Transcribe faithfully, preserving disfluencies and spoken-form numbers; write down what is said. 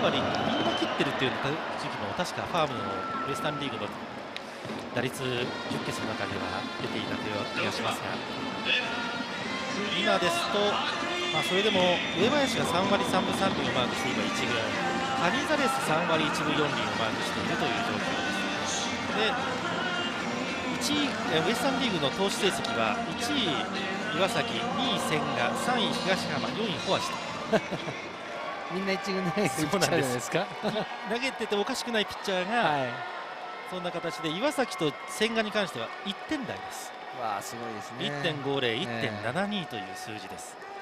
割みんな切ってるっていう時期も確かファームのウエスタンリーグの打率じゅっけつの中では出ていたという気がしますが、今ですと、まあ、それでも上林がさんわりさんぶさんりんをマークして今いちぐん、カニザレスさんわりいちぶよんりんをマークしているという状況です。でいちいウエスタンリーグの投手成績はいちい岩崎、にい千賀、さんい東浜、よんいホアシとみんな一軍投げてるピッチャーじゃないですか。 投げてておかしくないピッチャーが、はい、そんな形で岩崎と千賀に関してはいってん台です。 わあすごいですね。 いってんごぜろ、いってんななに という数字です。